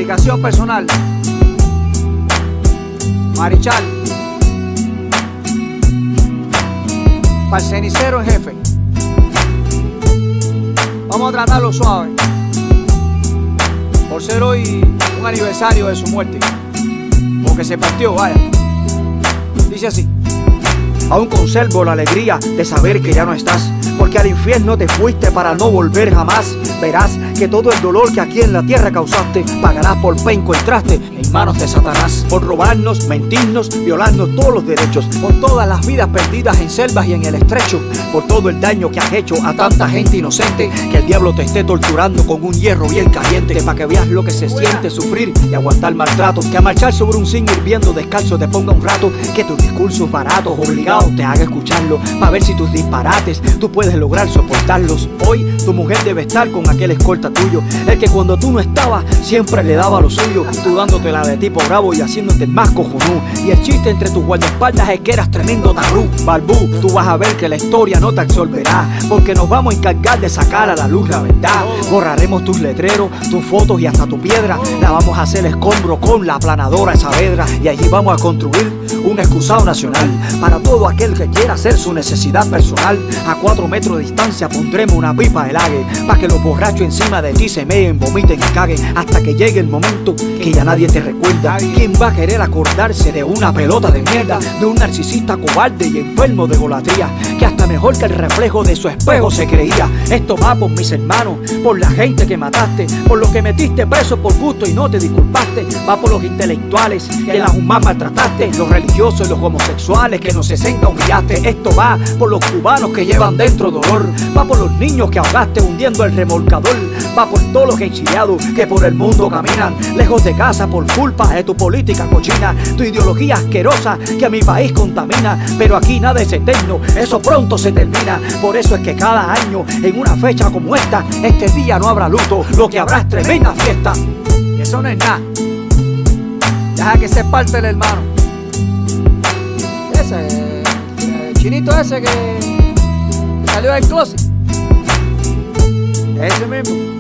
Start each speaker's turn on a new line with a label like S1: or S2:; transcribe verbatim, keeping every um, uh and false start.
S1: Dedicación personal. Marichal. Para el cenicero en jefe. Vamos a tratarlo suave, por ser hoy un aniversario de su muerte, porque se partió, vaya. Dice así: aún conservo la alegría de saber que ya no estás, porque al infierno te fuiste para no volver jamás. Verás que todo el dolor que aquí en la tierra causaste pagarás por fe encontraste en manos de Satanás. Por robarnos, mentirnos, violarnos todos los derechos, por todas las vidas perdidas en selvas y en el estrecho, por todo el daño que has hecho a tanta gente inocente, que el diablo te esté torturando con un hierro bien caliente, para que veas lo que se siente sufrir y aguantar maltrato, que a marchar sobre un zinc hirviendo descalzo te ponga un rato, que tus discursos baratos obligados te haga escucharlo, para ver si tus disparates tú puedes lograr soportarlos. Hoy tu mujer debe estar con aquel escolta tuyo, el que cuando tú no estabas siempre le daba lo suyo, tú dándote la de tipo bravo y haciéndote el más cojonú. Y el chiste entre tus guardaespaldas es que eras tremendo tarú. Balbú, tú vas a ver que la historia no te absolverá, porque nos vamos a encargar de sacar a la luz la verdad. Borraremos tus letreros, tus fotos y hasta tu piedra, la vamos a hacer escombro con la aplanadora Saavedra, y allí vamos a construir un excusado nacional para todo aquel que quiera hacer su necesidad personal. A cuatro metros de distancia pondremos una pipa de lague, para que los borrachos encima de ti se meen, vomiten y caguen, hasta que llegue el momento que ya nadie te recuerda. ¿Quién va a querer acordarse de una pelota de mierda, de un narcisista cobarde y enfermo de golatría, que hasta mejor que el reflejo de su espejo se creía? Esto va por mis hermanos, por la gente que mataste, por los que metiste preso por gusto y no te disculpaste, va por los intelectuales que las humanas maltrataste, los religiosos y los homosexuales que nos sesenta humillaste. Esto va por los cubanos que llevan dentro dolor, va por los niños que ahogaste hundiendo el remolcador, va por todos los exiliados que por el mundo caminan lejos de casa por culpa de tu política cochina, tu ideología asquerosa que a mi país contamina. Pero aquí nada es eterno, eso pronto se termina. Por eso es que cada año en una fecha como esta, este día no habrá luto, lo que habrá es tremenda fiesta. Y eso no es nada, deja que se parte el hermano ese, el chinito ese que, que salió del closet, ese mismo.